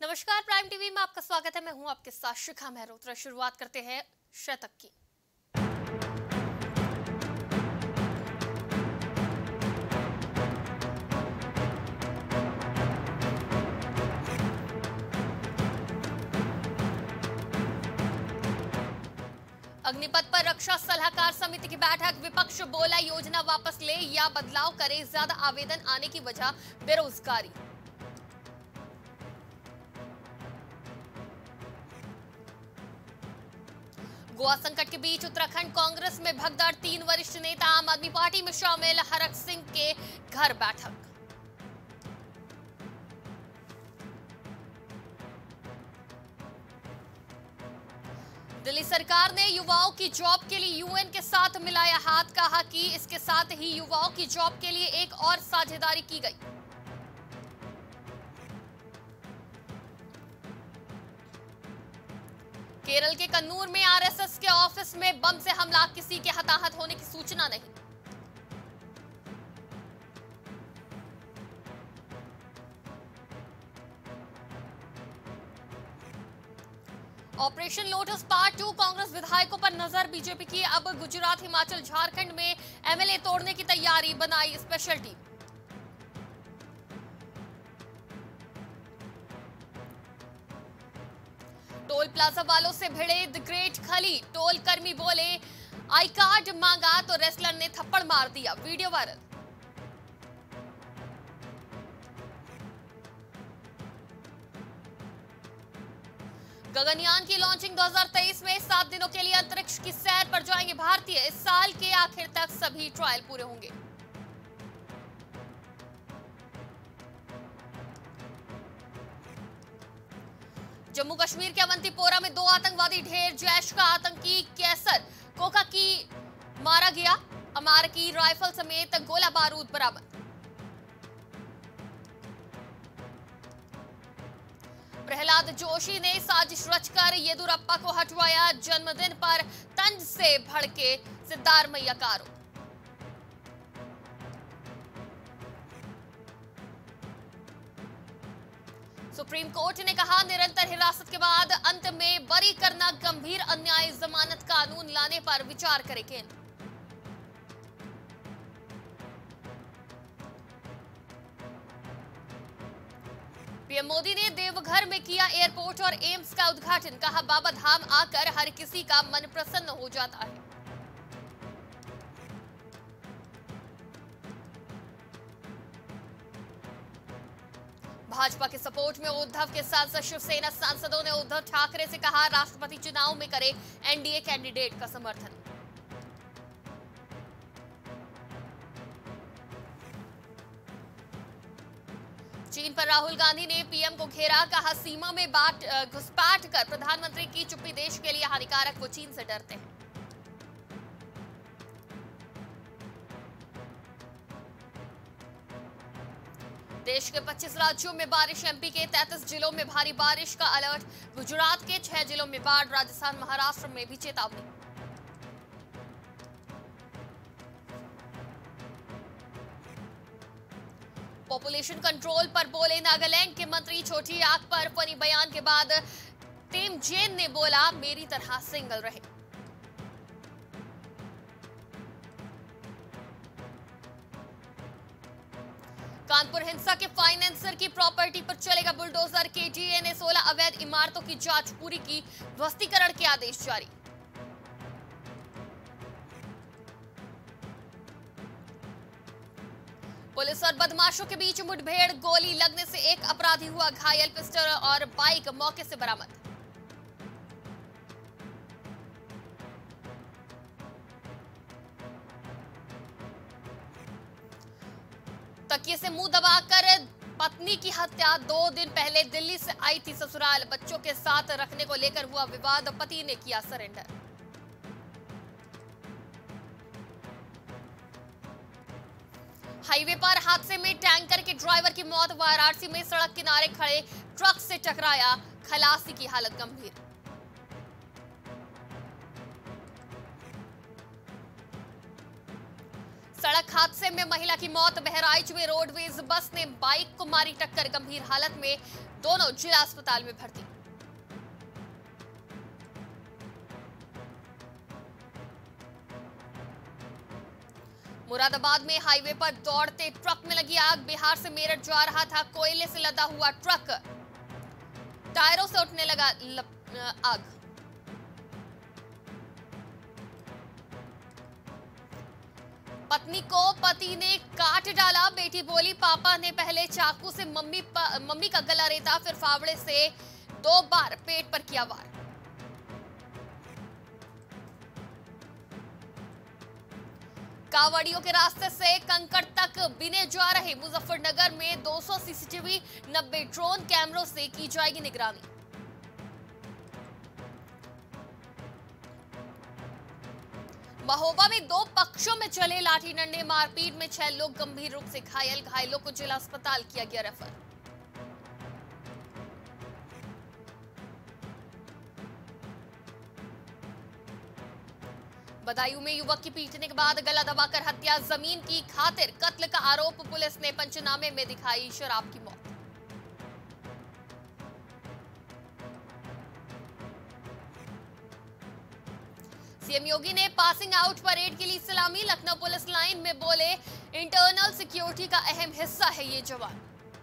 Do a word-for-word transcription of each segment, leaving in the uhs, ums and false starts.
नमस्कार, prime TV में आपका स्वागत है। मैं हूं आपके साथ शिखा मेहरोत्रा। शुरुआत करते हैं शतक की। अग्निपथ पर रक्षा सलाहकार समिति की बैठक। विपक्ष बोला योजना वापस ले या बदलाव करे। ज्यादा आवेदन आने की वजह बेरोजगारी। गोवा संकट के बीच उत्तराखंड कांग्रेस में भगदड़। तीन वरिष्ठ नेता आम आदमी पार्टी में शामिल। हरक सिंह के घर बैठक। दिल्ली सरकार ने युवाओं की जॉब के लिए यूएन के साथ मिलाया हाथ। कहा कि इसके साथ ही युवाओं की जॉब के लिए एक और साझेदारी की गई। केरल के कन्नूर में आरएसएस के ऑफिस में बम से हमला। किसी के हताहत होने की सूचना नहीं। Operation lotus part two. Congress विधायकों पर नजर। बीजेपी की अब गुजरात, हिमाचल, झारखंड में एमएलए तोड़ने की तैयारी। बनाई स्पेशल टीम। टोल प्लाजा वालों से भिड़े द ग्रेट खली। टोल कर्मी बोले आई कार्ड मांगा तो रेसलर ने थप्पड़ मार दिया। Video viral. गगनयान की लॉन्चिंग दो हज़ार तेईस में। सात दिनों के लिए अंतरिक्ष की सैर पर जाएंगे भारतीय। इस साल के आखिर तक सभी ट्रायल पूरे होंगे। जम्मू कश्मीर के अवंतीपोरा में दो आतंकवादी ढेर। जैश का आतंकी कैसर कोका की मारा गया। अमेरिकी राइफल समेत गोला बारूद बरामद। प्रहलाद जोशी ने साजिश रचकर येदुरप्पा को हटवाया। जन्मदिन पर तंज से भड़के सिद्धारमैया का आरोप। सुप्रीम कोर्ट ने कहा निरंतर हिरासत के बाद अंत में बरी करना गंभीर अन्याय। जमानत कानून लाने पर विचार करे केंद्र। पीएम मोदी ने देवघर में किया एयरपोर्ट और एम्स का उद्घाटन। कहा बाबा धाम आकर हर किसी का मन प्रसन्न हो जाता है। भाजपा के सपोर्ट में उद्धव के साथ शिवसेना सांसदों ने उद्धव ठाकरे से कहा राष्ट्रपति चुनाव में करे एनडीए कैंडिडेट का समर्थन। चीन पर राहुल गांधी ने पीएम को घेरा। कहा सीमा में बाट घुसपैठ कर प्रधानमंत्री की चुप्पी देश के लिए हानिकारक। वो चीन से डरते हैं। देश के पच्चीस राज्यों में बारिश। एमपी के तैंतीस जिलों में भारी बारिश का अलर्ट। गुजरात के छह जिलों में बाढ़। राजस्थान, महाराष्ट्र में भी चेतावनी। पॉपुलेशन कंट्रोल पर बोले नागालैंड के मंत्री। छोटी आंख पर फनी बयान के बाद टीम जैन ने बोला मेरी तरह सिंगल रहे। कानपुर हिंसा के फाइनेंसर की प्रॉपर्टी पर चलेगा बुलडोजर। केटीए ने सोलह अवैध इमारतों की जांच पूरी की। ध्वस्तीकरण के आदेश जारी। पुलिस और बदमाशों के बीच मुठभेड़। गोली लगने से एक अपराधी हुआ घायल। पिस्टल और बाइक मौके से बरामद। तकिए से मुंह दबाकर पत्नी की हत्या। दो दिन पहले दिल्ली से आई थी ससुराल। बच्चों के साथ रखने को लेकर हुआ विवाद। पति ने किया सरेंडर। हाईवे पर हादसे में टैंकर के ड्राइवर की मौत। वाराणसी में सड़क किनारे खड़े ट्रक से टकराया। खलासी की हालत गंभीर। सड़क हादसे में महिला की मौत। बहराइच में रोडवेज बस ने बाइक को मारी टक्कर। गंभीर हालत में दोनों जिला अस्पताल में भर्ती। मुरादाबाद में हाईवे पर दौड़ते ट्रक में लगी आग। बिहार से मेरठ जा रहा था कोयले से लदा हुआ ट्रक, टायरों से उठने लगा आग। पत्नी को पति ने काट डाला। बेटी बोली पापा ने पहले चाकू से मम्मी मम्मी का गला रेता, फिर फावड़े से दो बार पेट पर किया वार। कावड़ियों के रास्ते से कंकड़ तक बिने जा रहे मुजफ्फरनगर में दो सौ सीसीटीवी, नब्बे ड्रोन कैमरों से की जाएगी निगरानी। महोबा में दो पक्षों में चले लाठी डंडे, मारपीट में छह लोग गंभीर रूप से घायल। घायलों को जिला अस्पताल किया गया रेफर। बदायूं में युवक की पीटने के बाद गला दबाकर हत्या। जमीन की खातिर कत्ल का आरोप। पुलिस ने पंचनामे में दिखाई शराब की मौत। सीएम योगी ने पासिंग आउट परेड के लिए सलामी। लखनऊ पुलिस लाइन में बोले इंटरनल सिक्योरिटी का अहम हिस्सा है ये जवान।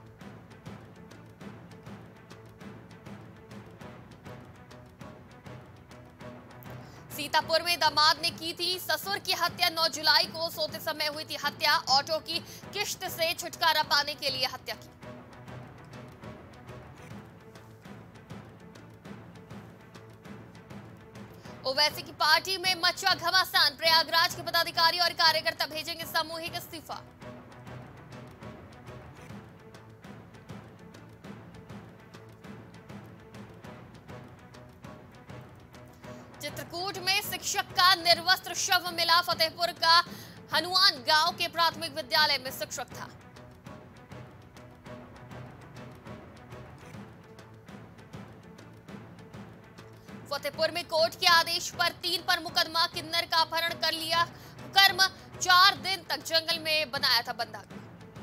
सीतापुर में दामाद ने की थी ससुर की हत्या। नौ जुलाई को सोते समय हुई थी हत्या। ऑटो की किश्त से छुटकारा पाने के लिए हत्या की। ओवैसी की पार्टी में मचा घमासान। प्रयागराज के पदाधिकारी और कार्यकर्ता भेजेंगे सामूहिक इस्तीफा। चित्रकूट में शिक्षक का निर्वस्त्र शव मिला। फतेहपुर का हनुमान गांव के प्राथमिक विद्यालय में शिक्षक था। फतेहपुर में कोर्ट के आदेश पर तीन पर मुकदमा। किन्नर का अपहरण कर लिया कर्म, चार दिन तक जंगल में बनाया था बंधक।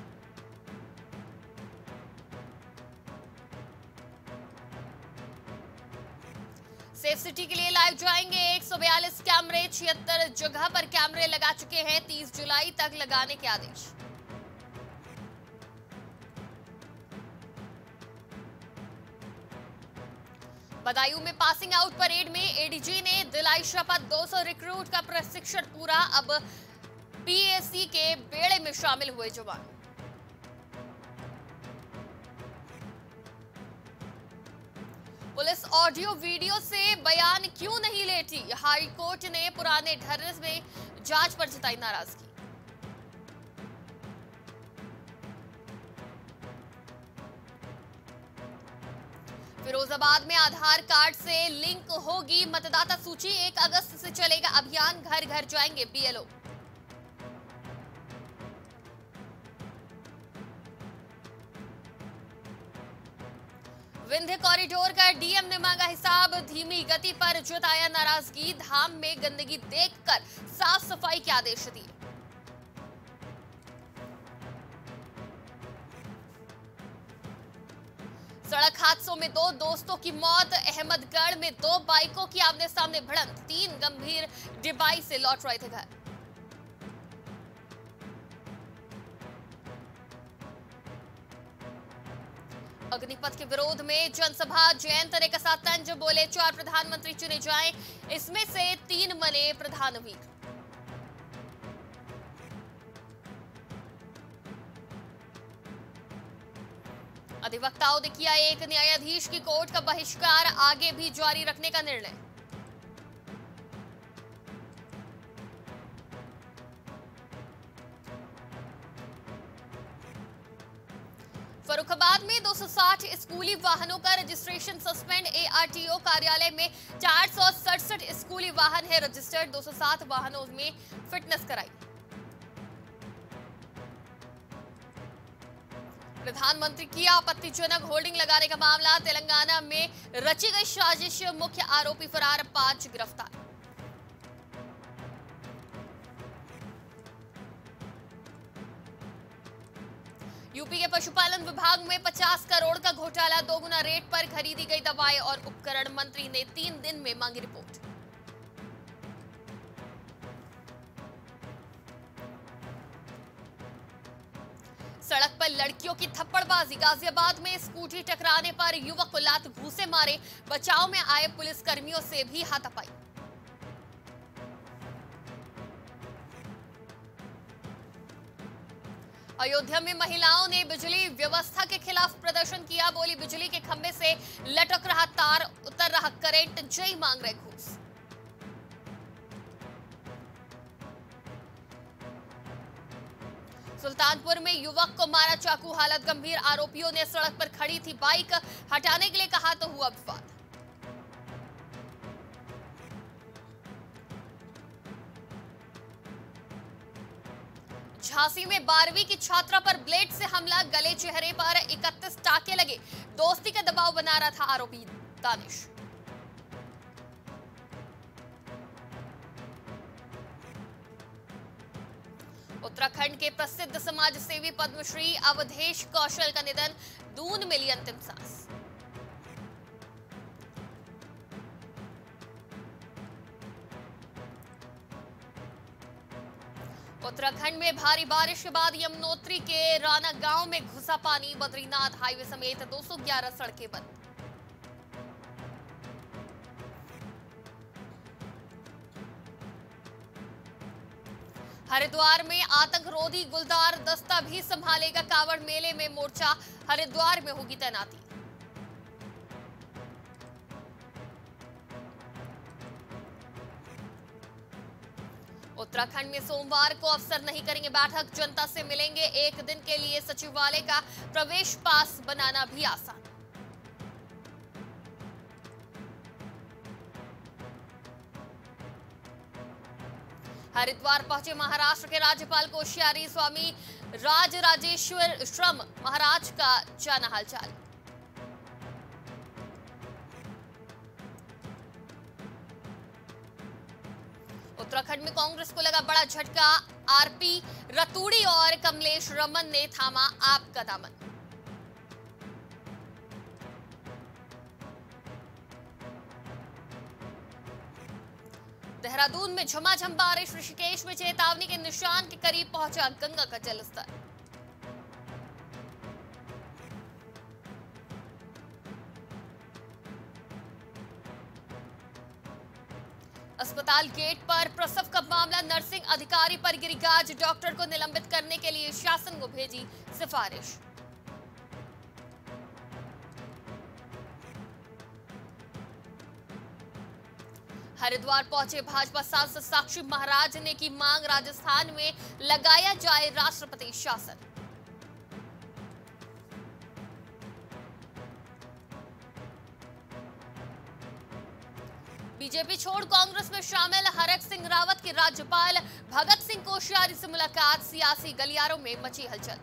सेफ सिटी के लिए लाइव जाएंगे एक सौ बयालीस कैमरे। छिहत्तर जगह पर कैमरे लगा चुके हैं। तीस जुलाई तक लगाने के आदेश। बदायूं में पासिंग आउट परेड में एडीजी ने दिलाई शपथ। दो सौ रिक्रूट का प्रशिक्षण पूरा। अब पीएसी के बेड़े में शामिल हुए जवान। पुलिस ऑडियो वीडियो से बयान क्यों नहीं लेती? हाई कोर्ट ने पुराने ढर्रे में जांच पर जताई नाराजगी। फिरोजाबाद में आधार कार्ड से लिंक होगी मतदाता सूची। एक अगस्त से चलेगा अभियान। घर घर जाएंगे बीएलओ। विंध्य कॉरिडोर का डीएम ने मांगा हिसाब। धीमी गति पर जताया नाराजगी। धाम में गंदगी देखकर साफ सफाई के आदेश दिए। सड़क हादसों में दो दोस्तों की मौत। अहमदगढ़ में दो बाइकों की आमने सामने भिड़ंत। तीन गंभीर डिबाई से लौट रहे थे घर। अग्निपथ के विरोध में जनसभा। जयंत ने कसा तंज। बोले चार प्रधानमंत्री चुने जाएं, इसमें से तीन बने प्रधानवीर। अधिवक्ताओं ने किया एक न्यायाधीश की कोर्ट का बहिष्कार। आगे भी जारी रखने का निर्णय। फर्रुखाबाद में दो सौ साठ स्कूली वाहनों का रजिस्ट्रेशन सस्पेंड। एआरटीओ कार्यालय में चार सौ सड़सठ स्कूली वाहन है रजिस्टर्ड। दो सौ सात वाहनों में फिटनेस कराई। प्रधानमंत्री की आपत्तिजनक होर्डिंग लगाने का मामला। तेलंगाना में रची गई साजिश। मुख्य आरोपी फरार, पांच गिरफ्तार। यूपी के पशुपालन विभाग में पचास करोड़ का घोटाला, दोगुना रेट पर खरीदी गई दवाएं और उपकरण। मंत्री ने तीन दिन में मांगी रिपोर्ट। सड़क पर लड़कियों की थप्पड़बाजी, गाजियाबाद में स्कूटी टकराने पर युवक को लात घूंसे मारे, बचाव में आए पुलिस कर्मियों से भी हाथापाई। अयोध्या में महिलाओं ने बिजली व्यवस्था के खिलाफ प्रदर्शन किया, बोली बिजली के खंभे से लटक रहा तार, उतर रहा करंट, जय मांग रहे घूस। सुल्तानपुर में युवक को मारा चाकू, हालत गंभीर, आरोपियों ने सड़क पर खड़ी थी बाइक हटाने के लिए कहा तो हुआ विवाद। झांसी में बारहवीं की छात्रा पर ब्लेड से हमला, गले चेहरे पर इकतीस टाके लगे, दोस्ती का दबाव बना रहा था आरोपी दानिश। उत्तराखंड के प्रसिद्ध समाज सेवी पद्मश्री अवधेश कौशल का निधन, दून मिली अंतिम सांस। उत्तराखंड में भारी बारिश के बाद यमुनोत्री के राना गांव में घुसा पानी, बद्रीनाथ हाईवे समेत दो सौ ग्यारह सड़कें बंद। हरिद्वार में आतंकरोधी गुलदार दस्ता भी संभालेगा कांवड़ मेले में मोर्चा, हरिद्वार में होगी तैनाती। उत्तराखंड में सोमवार को अफसर नहीं करेंगे बैठक, जनता से मिलेंगे एक दिन के लिए, सचिवालय का प्रवेश पास बनाना भी आसान। हरिद्वार पहुंचे महाराष्ट्र के राज्यपाल कोश्यारी, स्वामी राजराजेश्वर श्रम महाराज का जाना हालचाल। उत्तराखंड में कांग्रेस को लगा बड़ा झटका, आरपी रतूड़ी और कमलेश रमन ने थामा आप का दामन। देहरादून में झमाझम बारिश, ऋषिकेश में चेतावनी के निशान के करीब पहुंचा गंगा का जलस्तर। अस्पताल गेट पर प्रसव का मामला, नर्सिंग अधिकारी पर गिरी गाज, डॉक्टर को निलंबित करने के लिए शासन को भेजी सिफारिश। हरिद्वार पहुंचे भाजपा सांसद साक्षी महाराज ने की मांग, राजस्थान में लगाया जाए राष्ट्रपति शासन। बीजेपी छोड़ कांग्रेस में शामिल हरक सिंह रावत के राज्यपाल भगत सिंह कोश्यारी से मुलाकात, सियासी गलियारों में मची हलचल।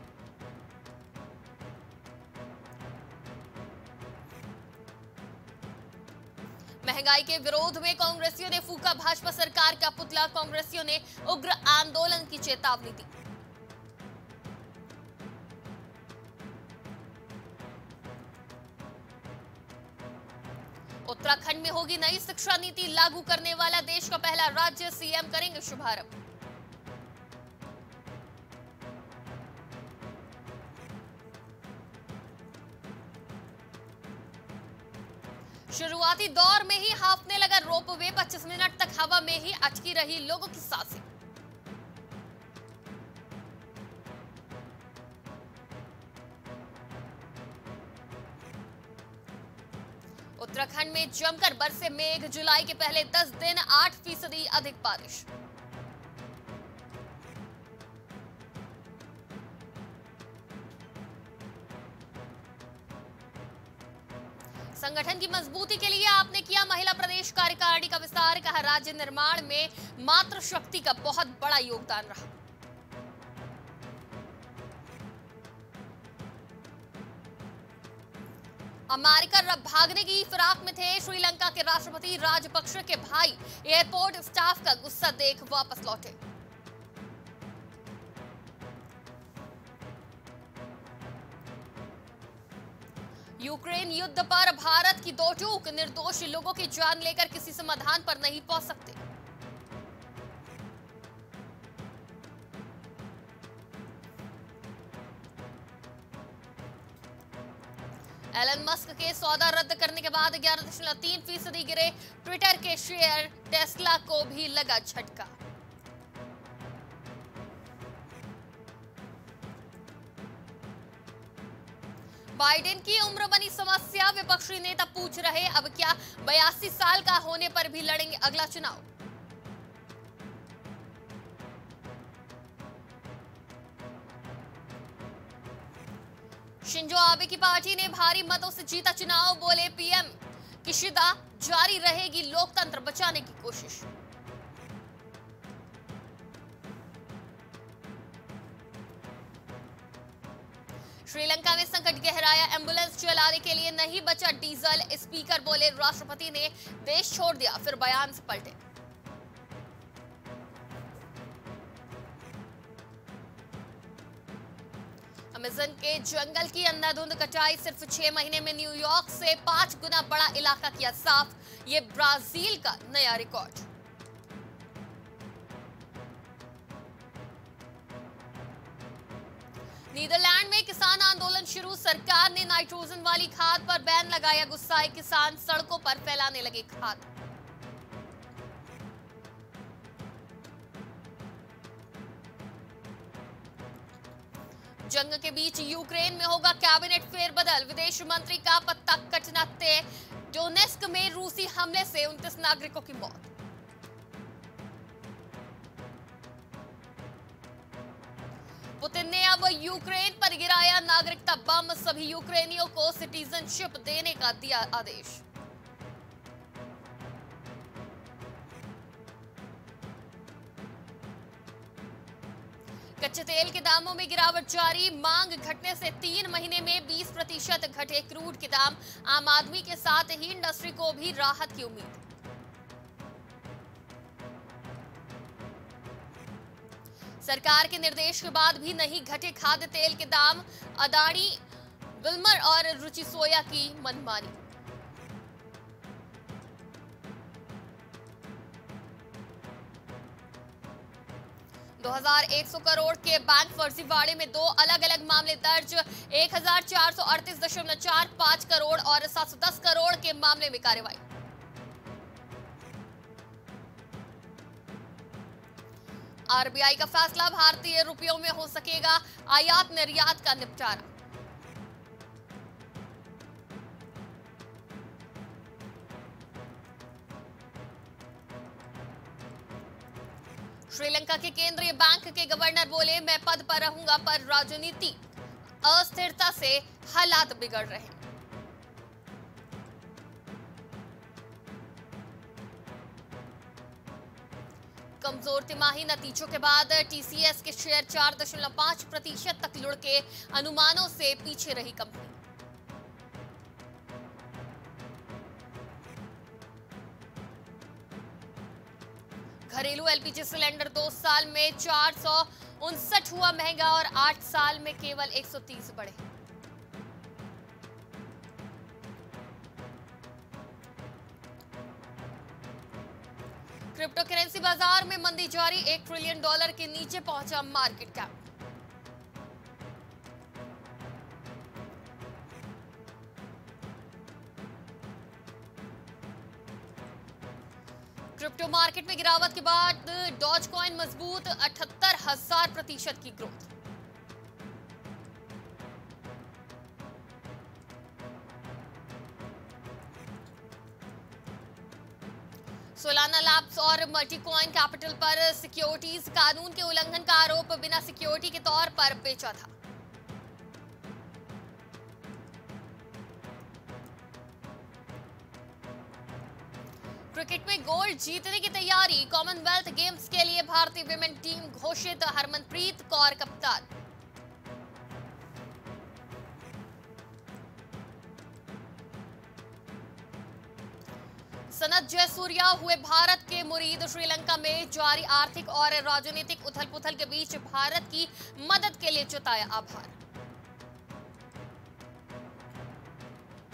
महंगाई के विरोध में कांग्रेसियों ने फूका भाजपा सरकार का पुतला, कांग्रेसियों ने उग्र आंदोलन की चेतावनी दी। उत्तराखंड में होगी नई शिक्षा नीति लागू करने वाला देश का पहला राज्य, सीएम करेंगे शुभारंभ। शुरुआती दौर में ही हांफने लगा रोपवे, पच्चीस मिनट तक हवा में ही अटकी रही लोगों की सांसें। उत्तराखंड में जमकर बरसे मेघ, जुलाई के पहले दस दिन आठ फीसदी अधिक बारिश। संगठन की मजबूती के लिए आपने किया महिला प्रदेश कार्यकारिणी का विस्तार, कहा राज्य निर्माण में मातृशक्ति का बहुत बड़ा योगदान रहा। अमेरिका रब भागने की फिराक में थे, श्रीलंका के राष्ट्रपति राजपक्षे के भाई एयरपोर्ट स्टाफ का गुस्सा देख वापस लौटे। यूक्रेन युद्ध पर भारत की दो टूक, निर्दोष लोगों की जान लेकर किसी समाधान पर नहीं पहुंच सकते। एलन मस्क के सौदा रद्द करने के बाद ग्यारह दशमलव तीन फीसदी गिरे ट्विटर के शेयर, टेस्ला को भी लगा झटका। बाइडेन की उम्र बनी समस्या, विपक्षी नेता पूछ रहे अब क्या बयासी साल का होने पर भी लड़ेंगे अगला चुनाव। शिंजो आबे की पार्टी ने भारी मतों से जीता चुनाव, बोले पीएम किशिदा जारी रहेगी लोकतंत्र बचाने की कोशिश। श्रीलंका में संकट गहराया, एम्बुलेंस चलाने के लिए नहीं बचा डीजल, स्पीकर बोले राष्ट्रपति ने देश छोड़ दिया, फिर बयान से पलटे। अमेज़न के जंगल की अंधाधुंध कटाई, सिर्फ छह महीने में न्यूयॉर्क से पांच गुना बड़ा इलाका किया साफ, ये ब्राजील का नया रिकॉर्ड। नीदरलैंड में किसान आंदोलन शुरू, सरकार ने नाइट्रोजन वाली खाद पर बैन लगाया, गुस्साए किसान सड़कों पर फैलाने लगे खाद। जंग के बीच यूक्रेन में होगा कैबिनेट फेरबदल, विदेश मंत्री का पत्ता कटना तय, डोनेस्क में रूसी हमले से उनतीस नागरिकों की मौत। पुतिन ने अब यूक्रेन पर गिराया नागरिकता बम, सभी यूक्रेनियों को सिटीजनशिप देने का दिया आदेश। कच्चे तेल के दामों में गिरावट जारी, मांग घटने से तीन महीने में बीस प्रतिशत घटे क्रूड के दाम, आम आदमी के साथ ही इंडस्ट्री को भी राहत की उम्मीद। सरकार के निर्देश के बाद भी नहीं घटे खाद्य तेल के दाम, अदानी, विल्मर और रुचि सोया की मनमानी। दो हज़ार एक सौ करोड़ के बैंक फर्जीवाड़े में दो अलग अलग मामले दर्ज, एक हज़ार चार सौ अड़तीस दशमलव चार पाँच करोड़ और सात सौ दस करोड़ के मामले में कार्रवाई। आरबीआई का फैसला, भारतीय रुपयों में हो सकेगा आयात निर्यात का निपटारा। श्रीलंका के केंद्रीय बैंक के गवर्नर बोले मैं पद पर रहूंगा, पर राजनीति अस्थिरता से हालात बिगड़ रहे हैं। कमजोर तिमाही नतीजों के बाद टीसीएस के शेयर चार दशमलव पाँच प्रतिशत तक लुढ़के, अनुमानों से पीछे रही कंपनी। घरेलू एलपीजी सिलेंडर दो साल में चार सौ उनसठ हुआ महंगा और आठ साल में केवल एक सौ तीस बढ़े। क्रिप्टो करेंसी बाजार में मंदी जारी, एक ट्रिलियन डॉलर के नीचे पहुंचा मार्केट कैप। क्रिप्टो मार्केट में गिरावट के बाद डॉज कॉइन मजबूत, अठहत्तर हजार प्रतिशत की ग्रोथ। सोलाना लैब्स और मल्टीकॉइन कैपिटल पर सिक्योरिटीज कानून के उल्लंघन का आरोप, बिना सिक्योरिटी के तौर पर बेचा था। क्रिकेट में गोल्ड जीतने की तैयारी, कॉमनवेल्थ गेम्स के लिए भारतीय विमेन टीम घोषित, हरमनप्रीत कौर कप्तान। सनत जयसूर्या हुए भारत के मुरीद, श्रीलंका में जारी आर्थिक और राजनीतिक उथल-पुथल के बीच भारत की मदद के लिए जताया आभार।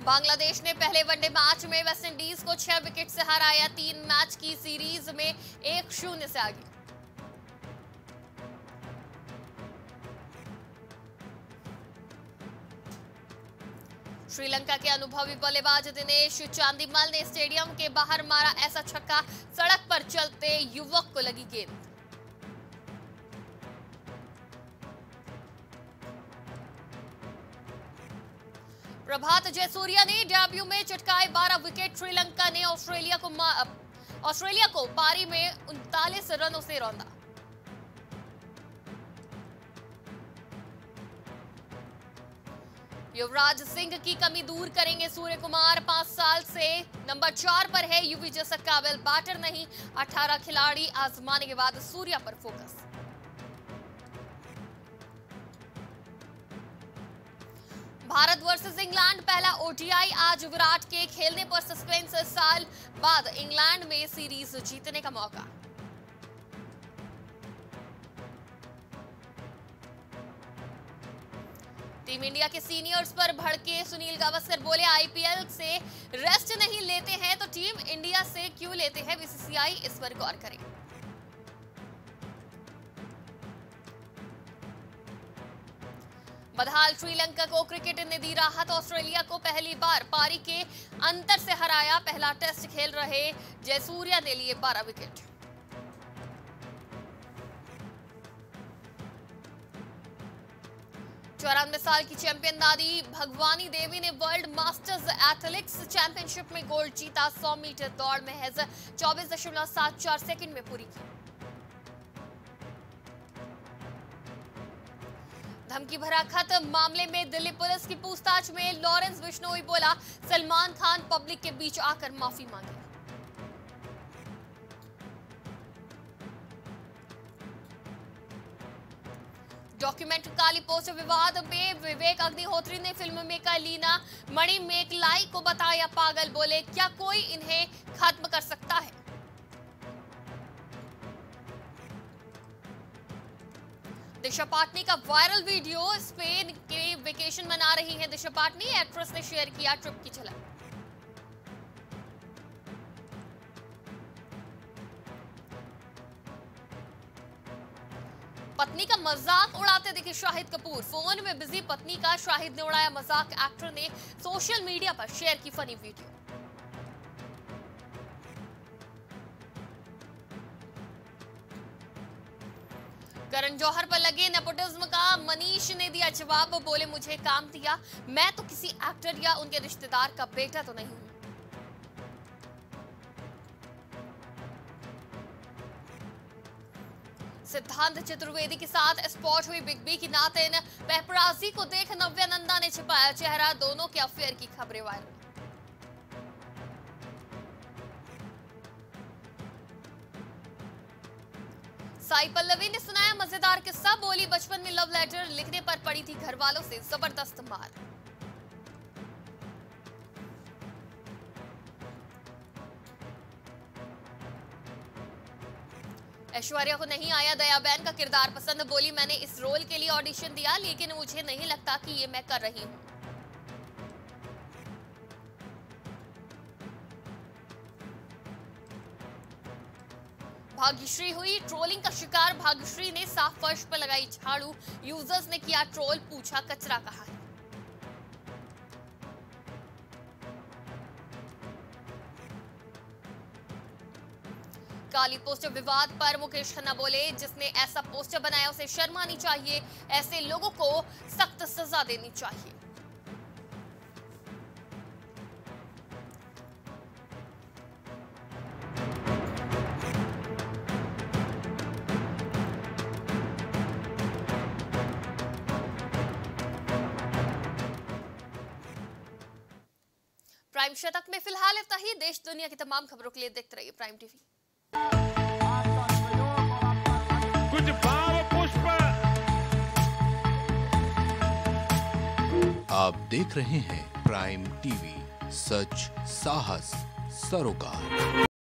बांग्लादेश ने पहले वनडे मैच में वेस्टइंडीज को छह विकेट से हराया। तीन मैच की सीरीज में एक शून्य से आगे। श्रीलंका के अनुभवी बल्लेबाज दिनेश चांदीमल ने स्टेडियम के बाहर मारा ऐसा छक्का, सड़क पर चलते युवक को लगी गेंद। प्रभात जयसूर्या ने डेब्यू में चटकाए बारह विकेट। श्रीलंका ने ऑस्ट्रेलिया को ऑस्ट्रेलिया को पारी में उनतालीस रनों से रौंदा। युवराज सिंह की कमी दूर करेंगे सूर्य कुमार। पांच साल से नंबर चार पर है युवी जैसा काबिल बैटर नहीं। अठारह खिलाड़ी आजमाने के बाद सूर्या पर फोकस। भारत वर्सेस इंग्लैंड पहला ओडीआई। आज विराट के खेलने पर सस्पेंस। साल बाद इंग्लैंड में सीरीज जीतने का मौका। टीम इंडिया के सीनियर्स पर भड़के सुनील गावस्कर बोले, आईपीएल से रेस्ट नहीं लेते हैं तो टीम इंडिया से क्यों लेते हैं बीसीसीआई, इस पर गौर करें। बदहाल श्रीलंका को क्रिकेट ने दी राहत। ऑस्ट्रेलिया को पहली बार पारी के अंतर से हराया। पहला टेस्ट खेल रहे जयसूर्या ने लिए बारह विकेट। चौरानवे साल की चैंपियन दादी भगवानी देवी ने वर्ल्ड मास्टर्स एथलेटिक्स चैंपियनशिप में गोल्ड जीता। सौ मीटर दौड़ में महज चौबीस दशमलव सात चार सेकंड में पूरी की। धमकी भरा खत मामले में दिल्ली पुलिस की पूछताछ में लॉरेंस बिश्नोई बोला, सलमान खान पब्लिक के बीच आकर माफी मांगी। डॉक्यूमेंट्री काली पोस्ट विवाद में विवेक अग्निहोत्री ने फिल्म मेकर लीना मणिमेकलाई को बताया पागल। बोले, क्या कोई इन्हें खत्म कर सकता है। दिशा पाटनी का वायरल वीडियो। स्पेन के वेकेशन मना रही है दिशा पाटनी। एक्ट्रेस ने शेयर किया ट्रिप की झलक। पत्नी का मजाक उड़ाते दिखे शाहिद कपूर। फोन में बिजी पत्नी का शाहिद ने उड़ाया मजाक। एक्टर ने सोशल मीडिया पर शेयर की फनी वीडियो। करण जौहर पर लगे नेपोटिज्म का मनीष ने दिया जवाब। बोले, मुझे काम दिया, मैं तो किसी एक्टर या उनके रिश्तेदार का बेटा तो नहीं हूं। सिद्धांत चतुर्वेदी के साथ स्पॉट हुई बिग बी की नातिन। पेपराजी को देख नव्या नंदा ने छिपाया चेहरा। दोनों के अफेयर की खबरें वायरल। साई पल्लवी ने सुनाया मजेदार किस्सा। बोली, बचपन में लव लेटर लिखने पर पड़ी थी घर वालों से जबरदस्त मार। ऐश्वर्या को नहीं आया दयाबेन का किरदार पसंद। बोली, मैंने इस रोल के लिए ऑडिशन दिया लेकिन मुझे नहीं लगता कि ये मैं कर रही हूं। भाग्यश्री हुई ट्रोलिंग का शिकार। भाग्यश्री ने साफ फर्श पर लगाई झाड़ू। यूजर्स ने किया ट्रोल, पूछा कचरा कहाँ है। काली पोस्टर विवाद पर मुकेश खन्ना बोले, जिसने ऐसा पोस्टर बनाया उसे शर्म आनी चाहिए। ऐसे लोगों को सख्त सजा देनी चाहिए। प्राइम शतक में फिलहाल इतना ही। देश दुनिया की तमाम खबरों के लिए देखते रहिए प्राइम टीवी। कुछ भाव पुष्प। आप देख रहे हैं प्राइम टीवी, सच साहस सरोकार।